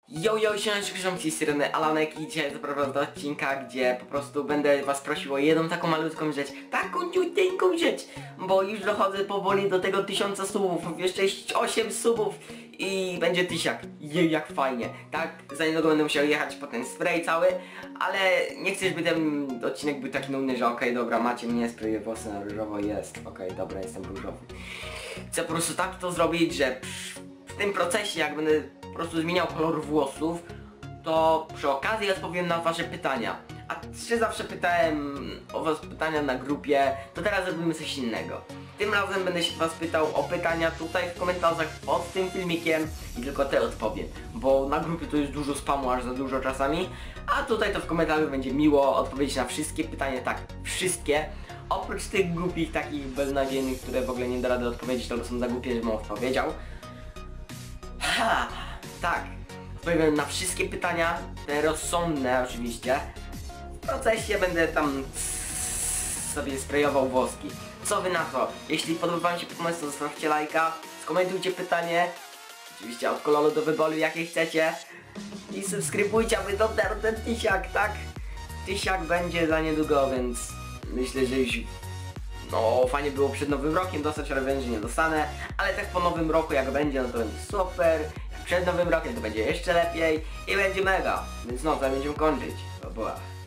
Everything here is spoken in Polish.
Siemano, z tej strony Alanek i dzisiaj zapraszam do odcinka, gdzie po prostu będę was prosił o jedną taką malutką rzecz, taką ciuteńką rzecz, bo już dochodzę powoli do tego 1000 subów, jeszcze 8 subów i będzie 1000. Jak fajnie, tak? Za niedługo będę musiał jechać po ten spray cały, ale nie chcę, żeby ten odcinek był taki nudny, że okej, dobra, macie mnie, spray włosy na różowo, jest, okej, dobra, jestem różowy. Chcę po prostu tak to zrobić, że w tym procesie, jak będę po prostu zmieniał kolor włosów, to przy okazji odpowiem na wasze pytania. A czy zawsze pytałem o was pytania na grupie, to teraz zrobimy coś innego. Tym razem będę się was pytał o pytania tutaj w komentarzach pod tym filmikiem i tylko te odpowiem. Bo na grupie to jest dużo spamu, aż za dużo czasami. A tutaj to w komentarzu będzie miło odpowiedzieć na wszystkie pytania, tak, wszystkie. Oprócz tych głupich, takich beznadziejnych, które w ogóle nie da rady odpowiedzieć, albo są za głupie, żebym odpowiedział. Tak, odpowiem na wszystkie pytania, te rozsądne oczywiście. W procesie będę tam sobie sprayował włoski. Co wy na to? Jeśli podoba wam się pomysł, to zostawcie lajka, skomentujcie pytanie, oczywiście od koloru do wyboru jakie chcecie i subskrybujcie, aby dotarł ten 1000, tak? 1000 będzie za niedługo, więc myślę, że już no fajnie było przed nowym rokiem dostać, ale wiem, że nie dostanę, ale tak po nowym roku jak będzie, no to będzie super, jak przed nowym rokiem to będzie jeszcze lepiej i będzie mega, więc no to będziemy kończyć, bo była.